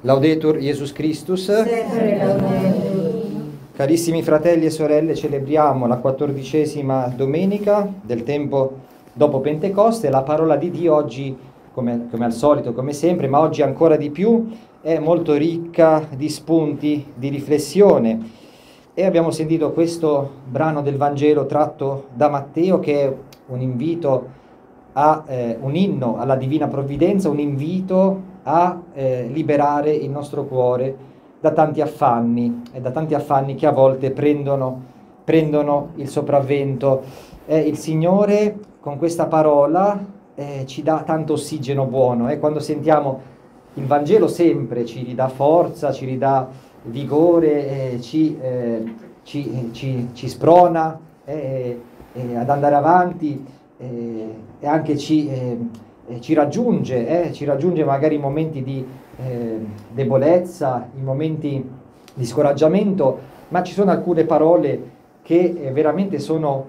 Laudetur Jesus Christus. Sempre laudetur. Carissimi fratelli e sorelle, celebriamo la 14ª domenica del tempo dopo Pentecoste. La parola di Dio oggi, come al solito, come sempre, ma oggi ancora di più, è molto ricca di spunti di riflessione. E abbiamo sentito questo brano del Vangelo tratto da Matteo, che è un invito un inno alla divina provvidenza, un invito a liberare il nostro cuore da tanti affanni che a volte prendono il sopravvento. Il Signore con questa parola ci dà tanto ossigeno buono. Quando sentiamo il Vangelo sempre ci ridà forza, ci ridà vigore, ci sprona ad andare avanti, e anche ci raggiunge magari in momenti di debolezza, in momenti di scoraggiamento, ma ci sono alcune parole che veramente sono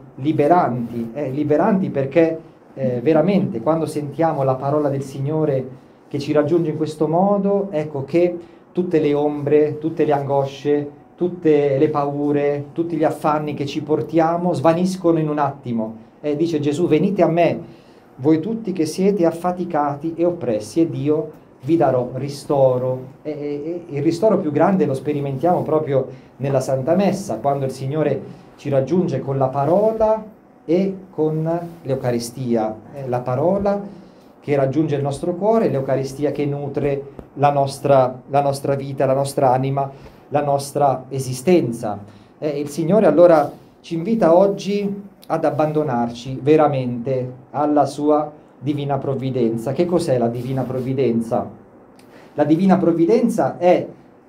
liberanti perché veramente quando sentiamo la parola del Signore che ci raggiunge in questo modo, ecco che tutte le ombre, tutte le angosce, tutte le paure, tutti gli affanni che ci portiamo svaniscono in un attimo. Dice Gesù: venite a me, voi tutti che siete affaticati e oppressi, ed io vi darò ristoro. Il ristoro più grande lo sperimentiamo proprio nella Santa Messa, quando il Signore ci raggiunge con la parola e con l'Eucaristia. La parola che raggiunge il nostro cuore, l'Eucaristia che nutre la nostra vita, la nostra anima, la nostra esistenza. Il Signore allora ci invita oggi ad abbandonarci veramente alla sua divina provvidenza. Che cos'è la divina provvidenza? La divina provvidenza è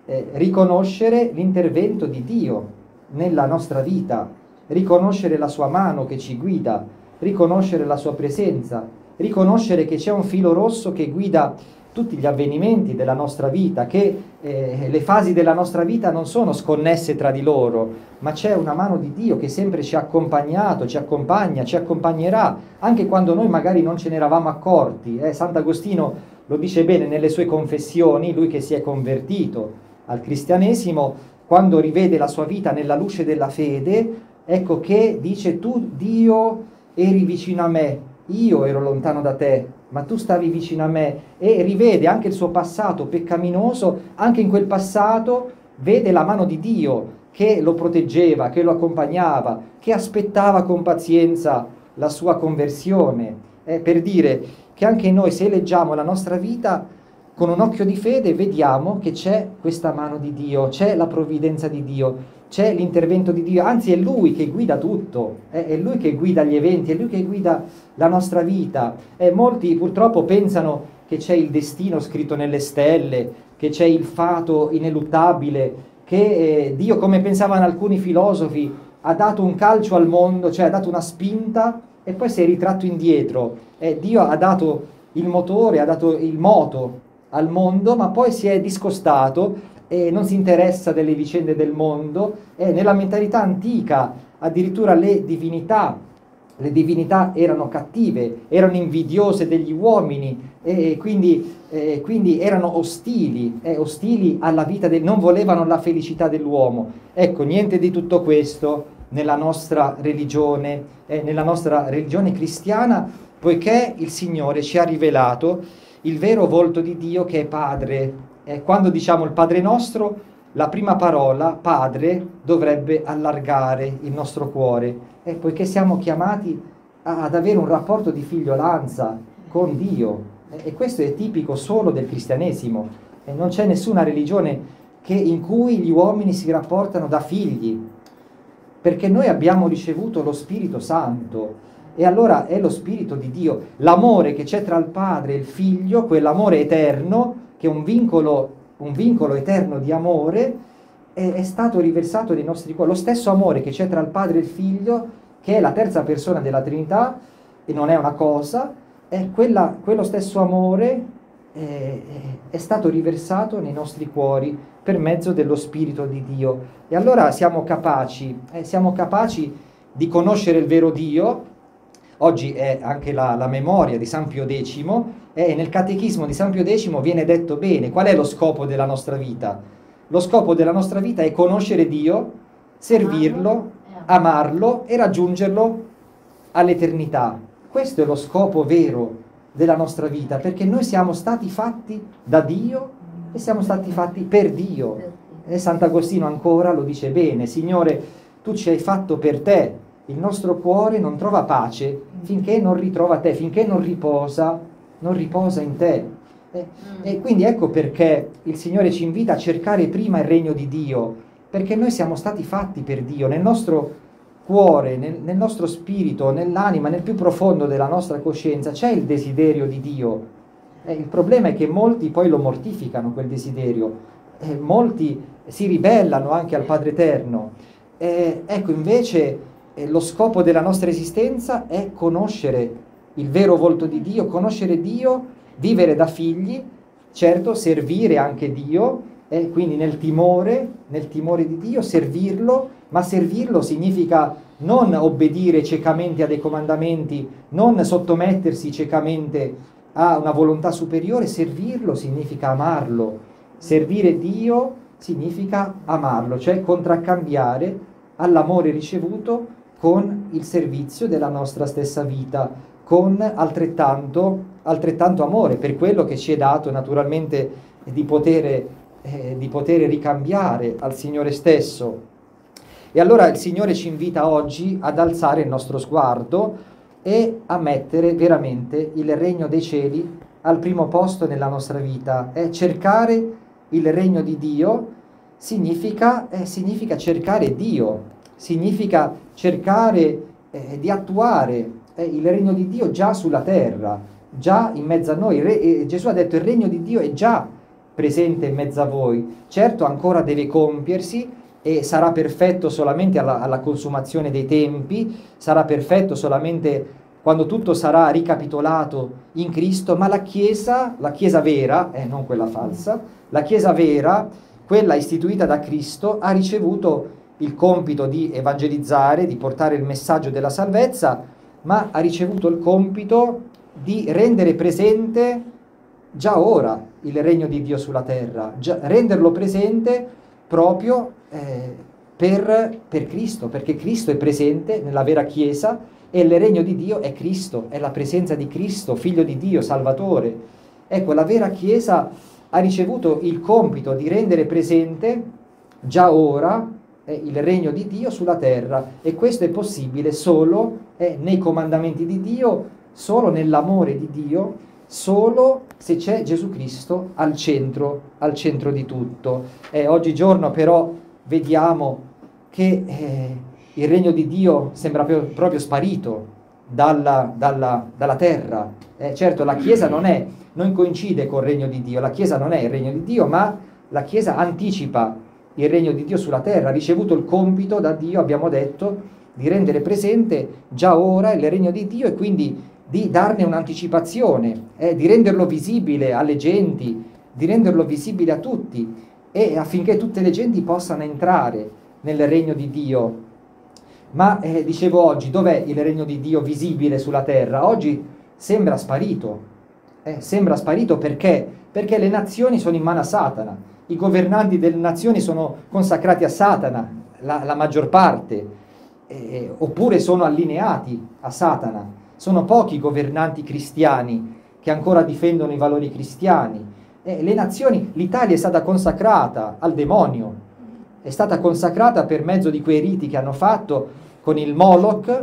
riconoscere l'intervento di Dio nella nostra vita, riconoscere la sua mano che ci guida, riconoscere la sua presenza, riconoscere che c'è un filo rosso che guida tutti gli avvenimenti della nostra vita, che le fasi della nostra vita non sono sconnesse tra di loro, ma c'è una mano di Dio che sempre ci ha accompagnato, ci accompagna, ci accompagnerà, anche quando noi magari non ce ne eravamo accorti. Sant'Agostino lo dice bene nelle sue confessioni, lui che si è convertito al cristianesimo, quando rivede la sua vita nella luce della fede, ecco che dice: tu Dio eri vicino a me, io ero lontano da te, ma tu stavi vicino a me. E rivede anche il suo passato peccaminoso, anche in quel passato vede la mano di Dio che lo proteggeva, che lo accompagnava, che aspettava con pazienza la sua conversione. Per dire che anche noi, se leggiamo la nostra vita con un occhio di fede, vediamo che c'è questa mano di Dio, c'è la provvidenza di Dio, c'è l'intervento di Dio, anzi è Lui che guida tutto, è Lui che guida gli eventi, è Lui che guida la nostra vita. Molti purtroppo pensano che c'è il destino scritto nelle stelle, che c'è il fato ineluttabile, che Dio, come pensavano alcuni filosofi, ha dato un calcio al mondo, cioè ha dato una spinta e poi si è ritratto indietro. Dio ha dato il motore, ha dato il moto al mondo, ma poi si è discostato e non si interessa delle vicende del mondo. Nella mentalità antica addirittura le divinità erano cattive, erano invidiose degli uomini e quindi erano ostili alla vita, non volevano la felicità dell'uomo. Ecco, niente di tutto questo nella nostra religione cristiana, poiché il Signore ci ha rivelato il vero volto di Dio, che è Padre. Quando diciamo il Padre nostro, la prima parola, Padre, dovrebbe allargare il nostro cuore, poiché siamo chiamati ad avere un rapporto di figliolanza con Dio, e questo è tipico solo del cristianesimo. Non c'è nessuna religione in cui gli uomini si rapportano da figli, perché noi abbiamo ricevuto lo Spirito Santo, e allora è lo Spirito di Dio, l'amore che c'è tra il Padre e il Figlio, quell'amore eterno, che è un vincolo eterno di amore, è stato riversato nei nostri cuori. Lo stesso amore che c'è tra il Padre e il Figlio, che è la terza persona della Trinità, e non è una cosa, quello stesso amore è stato riversato nei nostri cuori per mezzo dello Spirito di Dio. E allora siamo capaci di conoscere il vero Dio, oggi è anche la memoria di San Pio X, e nel Catechismo di San Pio X viene detto bene qual è lo scopo della nostra vita. Lo scopo della nostra vita è conoscere Dio, servirlo, amarlo e raggiungerlo all'eternità. Questo è lo scopo vero della nostra vita, perché noi siamo stati fatti da Dio e siamo stati fatti per Dio. E Sant'Agostino ancora lo dice bene: Signore, tu ci hai fatto per te, il nostro cuore non trova pace finché non ritrova te, finché non riposa in te. E quindi ecco perché il Signore ci invita a cercare prima il regno di Dio, perché noi siamo stati fatti per Dio. Nel nostro cuore, nel nostro spirito, nell'anima, nel più profondo della nostra coscienza c'è il desiderio di Dio. Il problema è che molti poi lo mortificano quel desiderio, molti si ribellano anche al Padre Eterno. Ecco, invece lo scopo della nostra esistenza è conoscere il vero volto di Dio, conoscere Dio, vivere da figli, certo servire anche Dio, quindi nel timore di Dio, servirlo, ma servirlo significa non obbedire ciecamente a dei comandamenti, non sottomettersi ciecamente a una volontà superiore. Servirlo significa amarlo, servire Dio significa amarlo, cioè contraccambiare all'amore ricevuto con il servizio della nostra stessa vita, con altrettanto amore per quello che ci è dato naturalmente di poter ricambiare al Signore stesso. E allora il Signore ci invita oggi ad alzare il nostro sguardo e a mettere veramente il regno dei cieli al primo posto nella nostra vita. Cercare il regno di Dio significa cercare Dio, significa cercare di attuare il regno di Dio già sulla terra, già in mezzo a noi. Gesù ha detto: il regno di Dio è già presente in mezzo a voi. Certo, ancora deve compiersi e sarà perfetto solamente alla consumazione dei tempi, sarà perfetto solamente quando tutto sarà ricapitolato in Cristo, ma la Chiesa vera, non quella falsa, la Chiesa vera, quella istituita da Cristo, ha ricevuto il compito di evangelizzare, di portare il messaggio della salvezza, ma ha ricevuto il compito di rendere presente già ora il regno di Dio sulla terra, renderlo presente proprio per Cristo, perché Cristo è presente nella vera Chiesa e il regno di Dio è Cristo, è la presenza di Cristo, Figlio di Dio, Salvatore. Ecco, la vera Chiesa ha ricevuto il compito di rendere presente già ora il regno di Dio sulla terra, e questo è possibile solo nei comandamenti di Dio, solo nell'amore di Dio, solo se c'è Gesù Cristo al centro di tutto. Oggigiorno però vediamo che il regno di Dio sembra proprio sparito dalla terra. Certo, la Chiesa non coincide col regno di Dio, la Chiesa non è il regno di Dio, ma la Chiesa anticipa il regno di Dio sulla terra, ha ricevuto il compito da Dio, abbiamo detto, di rendere presente già ora il regno di Dio e quindi di darne un'anticipazione, di renderlo visibile alle genti, di renderlo visibile a tutti, e affinché tutte le genti possano entrare nel regno di Dio. Ma dicevo, oggi dov'è il regno di Dio visibile sulla terra? Oggi sembra sparito. Sembra sparito perché? Perché le nazioni sono in mano a Satana, i governanti delle nazioni sono consacrati a Satana, la maggior parte, oppure sono allineati a Satana. Sono pochi i governanti cristiani che ancora difendono i valori cristiani. Le nazioni, l'Italia è stata consacrata al demonio, è stata consacrata per mezzo di quei riti che hanno fatto con il Moloch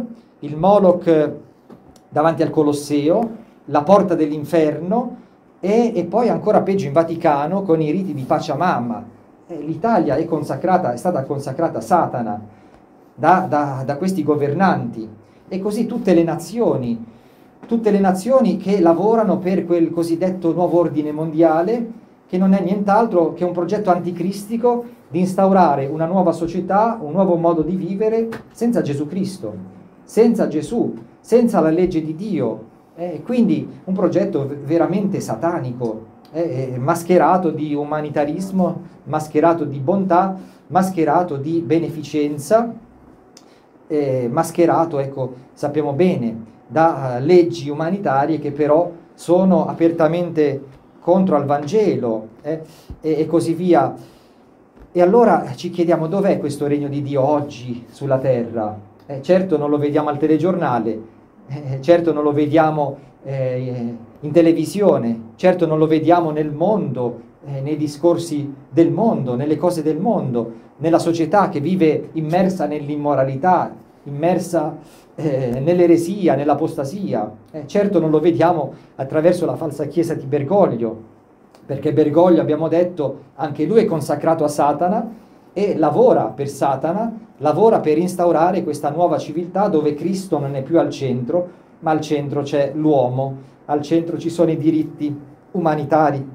davanti al Colosseo, la porta dell'inferno, e poi ancora peggio in Vaticano con i riti di Pachamama. L'Italia è stata consacrata a Satana da questi governanti, e così tutte le nazioni che lavorano per quel cosiddetto nuovo ordine mondiale, che non è nient'altro che un progetto anticristico di instaurare una nuova società, un nuovo modo di vivere senza Gesù Cristo, senza Gesù, senza la legge di Dio. Quindi un progetto veramente satanico, mascherato di umanitarismo, mascherato di bontà, mascherato di beneficenza, mascherato, ecco, sappiamo bene, da leggi umanitarie che però sono apertamente contro al Vangelo, e così via. E allora ci chiediamo dov'è questo regno di Dio oggi sulla terra? Certo non lo vediamo al telegiornale, certo non lo vediamo in televisione, certo non lo vediamo nel mondo, nei discorsi del mondo, nelle cose del mondo, nella società che vive immersa nell'immoralità, immersa nell'eresia, nell'apostasia. Certo non lo vediamo attraverso la falsa chiesa di Bergoglio, perché Bergoglio, abbiamo detto, anche lui è consacrato a Satana e lavora per Satana, lavora per instaurare questa nuova civiltà dove Cristo non è più al centro, ma al centro c'è l'uomo, al centro ci sono i diritti umanitari.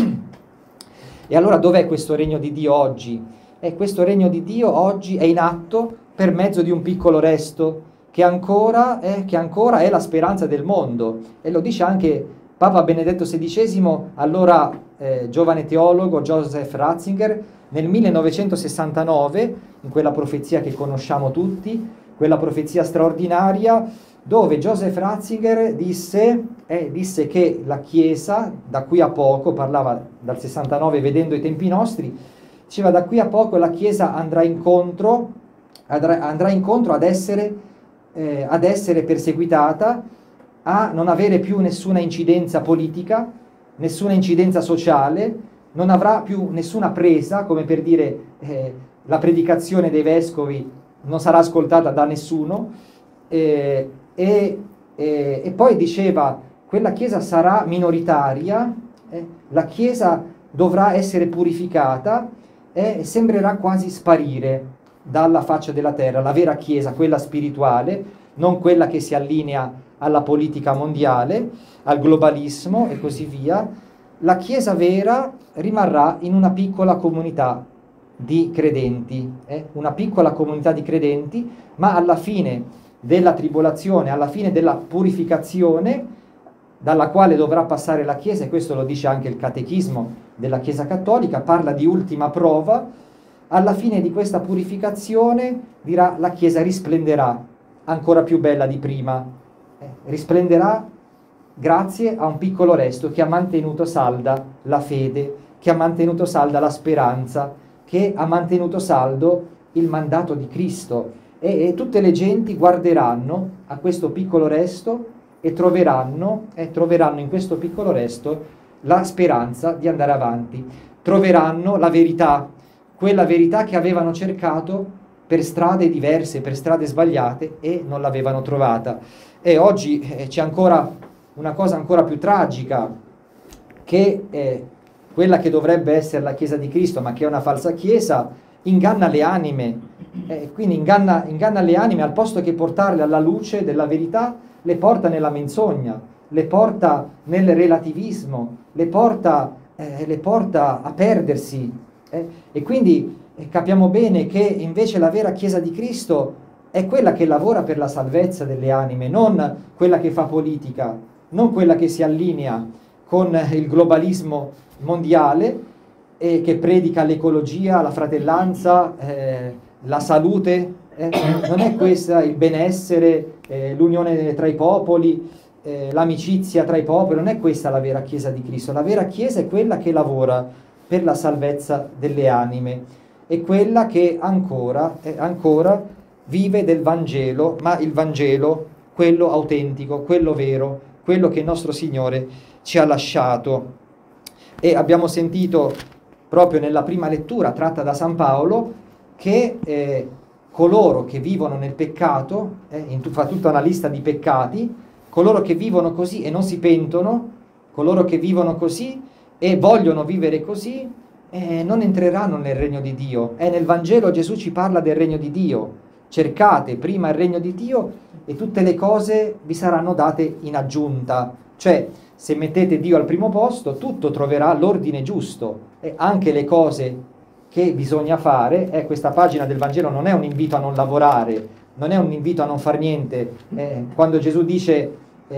E allora dov'è questo regno di Dio oggi? Questo regno di Dio oggi è in atto per mezzo di un piccolo resto che ancora è la speranza del mondo, e lo dice anche Papa Benedetto XVI, allora giovane teologo, Joseph Ratzinger, nel 1969, in quella profezia che conosciamo tutti, quella profezia straordinaria, dove Joseph Ratzinger disse che la Chiesa, da qui a poco, parlava dal 69 vedendo i tempi nostri, diceva da qui a poco la Chiesa andrà incontro ad essere perseguitata, a non avere più nessuna incidenza politica, nessuna incidenza sociale, non avrà più nessuna presa, come per dire la predicazione dei vescovi non sarà ascoltata da nessuno, e poi diceva quella Chiesa sarà minoritaria, la Chiesa dovrà essere purificata e sembrerà quasi sparire dalla faccia della terra, la vera Chiesa, quella spirituale, non quella che si allinea alla politica mondiale, al globalismo e così via. La Chiesa vera rimarrà in una piccola comunità di credenti, una piccola comunità di credenti, ma alla fine della tribolazione, alla fine della purificazione, dalla quale dovrà passare la Chiesa, e questo lo dice anche il Catechismo della Chiesa Cattolica, parla di ultima prova. Alla fine di questa purificazione, dirà, la Chiesa risplenderà ancora più bella di prima, risplenderà grazie a un piccolo resto che ha mantenuto salda la fede, che ha mantenuto salda la speranza, che ha mantenuto saldo il mandato di Cristo, e tutte le genti guarderanno a questo piccolo resto e troveranno in questo piccolo resto la speranza di andare avanti, troveranno la verità, quella verità che avevano cercato per strade diverse, per strade sbagliate, e non l'avevano trovata. E oggi c'è ancora una cosa ancora più tragica, che quella che dovrebbe essere la Chiesa di Cristo, ma che è una falsa Chiesa, inganna le anime, quindi inganna le anime, al posto che portarle alla luce della verità, le porta nella menzogna, le porta nel relativismo, le porta a perdersi. E quindi capiamo bene che invece la vera Chiesa di Cristo è quella che lavora per la salvezza delle anime, non quella che fa politica, non quella che si allinea con il globalismo mondiale e che predica l'ecologia, la fratellanza, la salute. Non è questa il benessere, l'unione tra i popoli, l'amicizia tra i popoli, non è questa la vera Chiesa di Cristo. La vera Chiesa è quella che lavora per la salvezza delle anime, è quella che ancora vive del Vangelo, ma il Vangelo, quello autentico, quello vero, quello che il nostro Signore ci ha lasciato. E abbiamo sentito proprio nella prima lettura tratta da San Paolo che coloro che vivono nel peccato, fa tutta una lista di peccati, coloro che vivono così e non si pentono, coloro che vivono così e vogliono vivere così, non entreranno nel regno di Dio. Nel Vangelo Gesù ci parla del regno di Dio. Cercate prima il regno di Dio e tutte le cose vi saranno date in aggiunta. Cioè, se mettete Dio al primo posto, tutto troverà l'ordine giusto, e anche le cose che bisogna fare. Questa pagina del Vangelo non è un invito a non lavorare, non è un invito a non far niente. Quando Gesù dice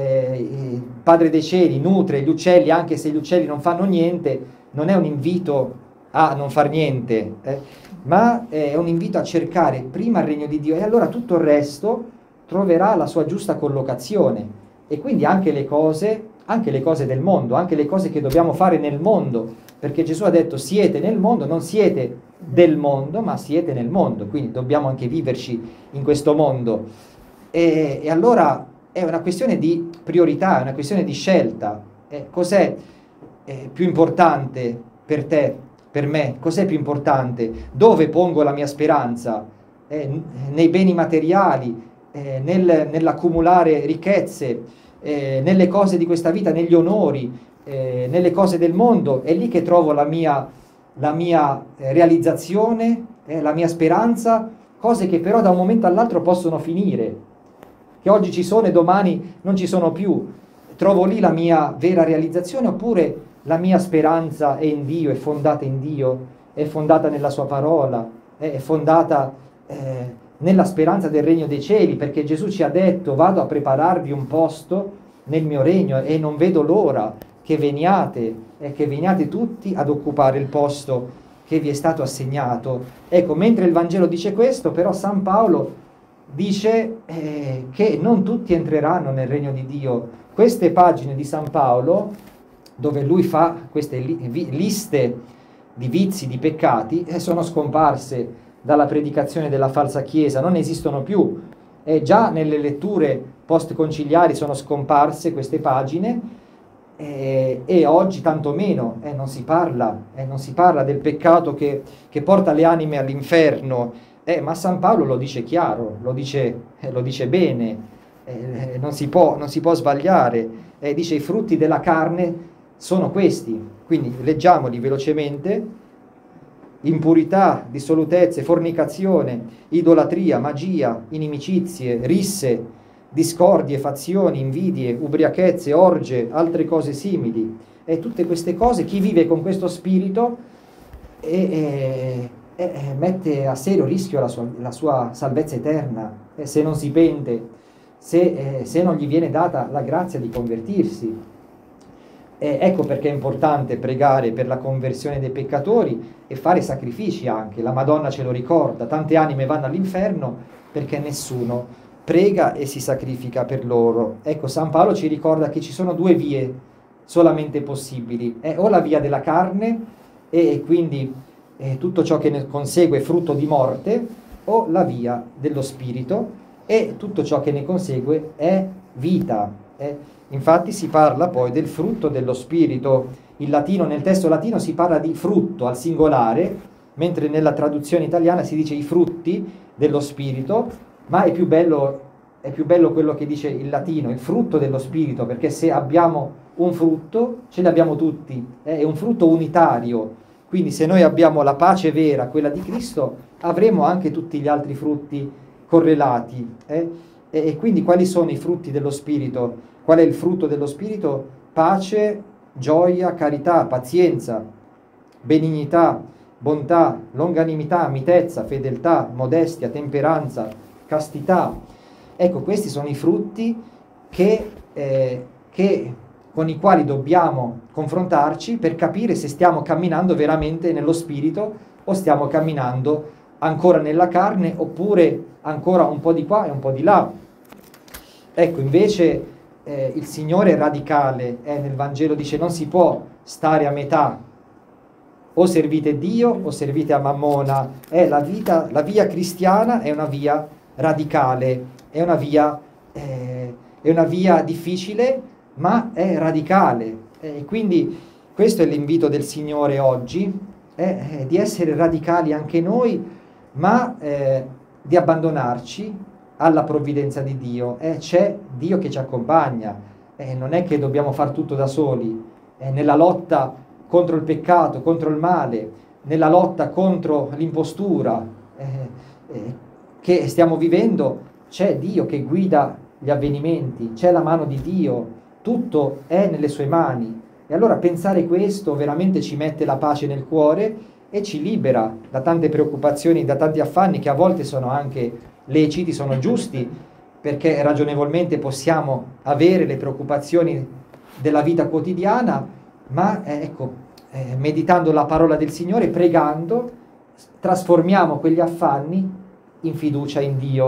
Padre dei cieli nutre gli uccelli anche se gli uccelli non fanno niente, non è un invito a non far niente, ma è un invito a cercare prima il regno di Dio, e allora tutto il resto troverà la sua giusta collocazione, e quindi anche le cose del mondo, anche le cose che dobbiamo fare nel mondo, perché Gesù ha detto siete nel mondo, non siete del mondo, ma siete nel mondo, quindi dobbiamo anche viverci in questo mondo. E allora è una questione di priorità, è una questione di scelta. Cos'è più importante per te, per me? Cos'è più importante? Dove pongo la mia speranza? Nei beni materiali, nell'accumulare ricchezze, nelle cose di questa vita, negli onori, nelle cose del mondo? È lì che trovo la mia realizzazione, la mia speranza, cose che però da un momento all'altro possono finire, che oggi ci sono e domani non ci sono più. Trovo lì la mia vera realizzazione, oppure la mia speranza è in Dio, è fondata in Dio, è fondata nella sua parola, è fondata nella speranza del regno dei cieli, perché Gesù ci ha detto vado a prepararvi un posto nel mio regno e non vedo l'ora che veniate tutti ad occupare il posto che vi è stato assegnato. Ecco, mentre il Vangelo dice questo, però San Paolo dice che non tutti entreranno nel regno di Dio. Queste pagine di San Paolo, dove lui fa queste liste di vizi, di peccati, sono scomparse dalla predicazione della falsa chiesa, non esistono più. Già nelle letture post-conciliari sono scomparse queste pagine, e oggi tanto meno, non si parla del peccato che porta le anime all'inferno, ma San Paolo lo dice chiaro, lo dice bene, non si può sbagliare, dice i frutti della carne sono questi, quindi leggiamoli velocemente: impurità, dissolutezze, fornicazione, idolatria, magia, inimicizie, risse, discordie, fazioni, invidie, ubriachezze, orge, altre cose simili. E tutte queste cose, chi vive con questo spirito mette a serio rischio la sua salvezza eterna, se non si pente, se non gli viene data la grazia di convertirsi. Ecco perché è importante pregare per la conversione dei peccatori e fare sacrifici anche. La Madonna ce lo ricorda: tante anime vanno all'inferno perché nessuno prega e si sacrifica per loro. Ecco, San Paolo ci ricorda che ci sono due vie solamente possibili: o la via della carne, e quindi tutto ciò che ne consegue è frutto di morte, o la via dello spirito, e tutto ciò che ne consegue è vita. Infatti si parla poi del frutto dello spirito. In latino, nel testo latino, si parla di frutto al singolare, mentre nella traduzione italiana si dice i frutti dello spirito. Ma è più bello quello che dice il latino, il frutto dello spirito, perché se abbiamo un frutto ce li abbiamo tutti, è un frutto unitario. Quindi se noi abbiamo la pace vera, quella di Cristo, avremo anche tutti gli altri frutti correlati. E quindi quali sono i frutti dello spirito? Qual è il frutto dello spirito? Pace, gioia, carità, pazienza, benignità, bontà, longanimità, mitezza, fedeltà, modestia, temperanza, castità. Ecco, questi sono i frutti con i quali dobbiamo confrontarci per capire se stiamo camminando veramente nello spirito o stiamo camminando ancora nella carne, oppure ancora un po' di qua e un po' di là. Ecco, invece il Signore è radicale, nel Vangelo dice non si può stare a metà: o servite Dio o servite a Mammona. La via cristiana è una via radicale, è una via difficile, ma è radicale. Quindi questo è l'invito del Signore oggi, di essere radicali anche noi, ma di abbandonarci alla provvidenza di Dio. C'è Dio che ci accompagna, non è che dobbiamo far tutto da soli. Nella lotta contro il peccato, contro il male, nella lotta contro l'impostura che stiamo vivendo, c'è Dio che guida gli avvenimenti, c'è la mano di Dio, tutto è nelle sue mani. E allora pensare questo veramente ci mette la pace nel cuore e ci libera da tante preoccupazioni, da tanti affanni che a volte sono anche leciti, sono giusti, perché ragionevolmente possiamo avere le preoccupazioni della vita quotidiana, ma meditando la parola del Signore, pregando, trasformiamo quegli affanni in fiducia in Dio,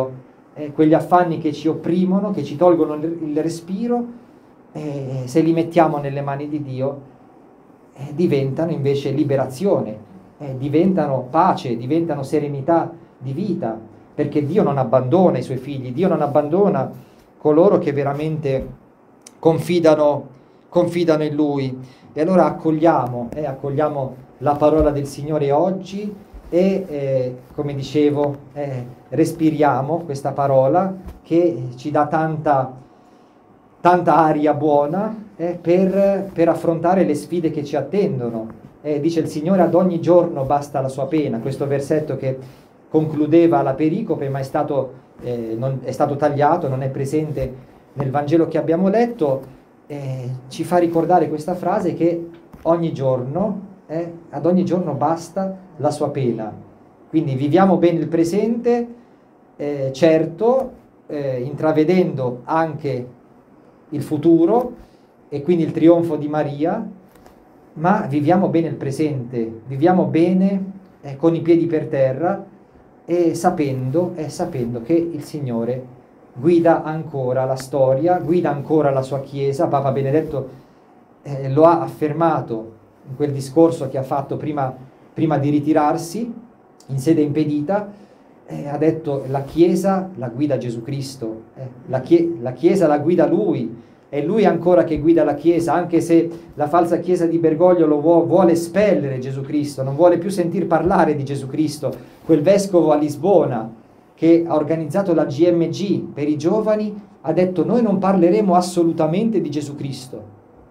quegli affanni che ci opprimono, che ci tolgono il respiro, se li mettiamo nelle mani di Dio, diventano invece liberazione, diventano pace, diventano serenità di vita, perché Dio non abbandona i suoi figli, Dio non abbandona coloro che veramente confidano in Lui. E allora accogliamo la parola del Signore oggi e, come dicevo, respiriamo questa parola che ci dà tanta aria buona per affrontare le sfide che ci attendono. Dice il Signore: ad ogni giorno basta la sua pena. Questo versetto che concludeva la pericope, ma è stato tagliato, non è presente nel Vangelo che abbiamo letto, ci fa ricordare questa frase che ogni giorno, ad ogni giorno basta la sua pena. Quindi viviamo bene il presente, certo, intravedendo anche il futuro e quindi il trionfo di Maria, ma viviamo bene il presente, viviamo bene con i piedi per terra e sapendo che il Signore guida ancora la storia, guida ancora la sua Chiesa. Papa Benedetto lo ha affermato in quel discorso che ha fatto prima di ritirarsi in sede impedita. Ha detto: la Chiesa la guida Gesù Cristo, la Chiesa la guida Lui, è Lui ancora che guida la Chiesa, anche se la falsa Chiesa di Bergoglio lo vuole espellere Gesù Cristo, non vuole più sentir parlare di Gesù Cristo. Quel vescovo a Lisbona che ha organizzato la GMG per i giovani ha detto: noi non parleremo assolutamente di Gesù Cristo.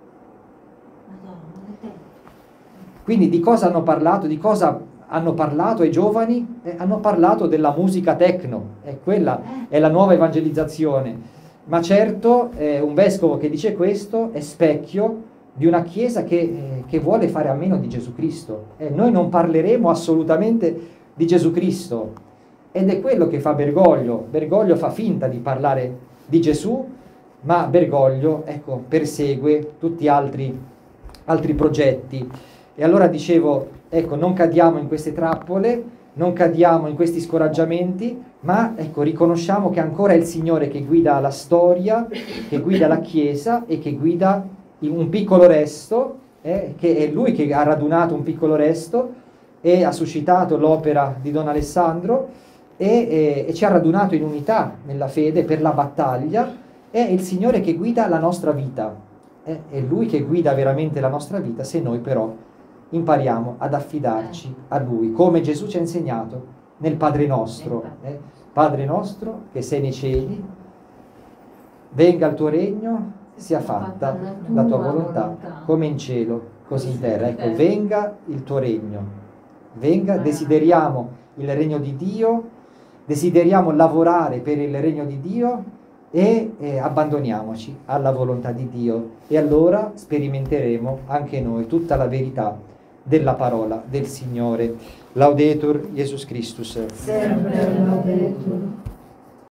Quindi di cosa hanno parlato? Di cosa hanno parlato ai giovani? Hanno parlato della musica techno, quella è la nuova evangelizzazione. Ma certo, un vescovo che dice questo è specchio di una Chiesa che vuole fare a meno di Gesù Cristo. Noi non parleremo assolutamente di Gesù Cristo. Ed è quello che fa Bergoglio. Bergoglio fa finta di parlare di Gesù, ma Bergoglio, persegue tutti altri progetti. E allora dicevo, non cadiamo in queste trappole, non cadiamo in questi scoraggiamenti, ma riconosciamo che ancora è il Signore che guida la storia, che guida la Chiesa e che guida un piccolo resto, che è Lui che ha radunato un piccolo resto e ha suscitato l'opera di Don Alessandro e ci ha radunato in unità nella fede per la battaglia. È il Signore che guida la nostra vita, è Lui che guida veramente la nostra vita, se noi però impariamo ad affidarci a Lui, come Gesù ci ha insegnato nel Padre Nostro. Padre nostro che sei nei cieli, venga il tuo regno, sia fatta la tua volontà, come in cielo, così in terra. Venga il tuo regno, venga, desideriamo il regno di Dio, desideriamo lavorare per il regno di Dio e abbandoniamoci alla volontà di Dio, e allora sperimenteremo anche noi tutta la verità della parola del Signore. Laudetur Jesus Christus. Sempre laudetur.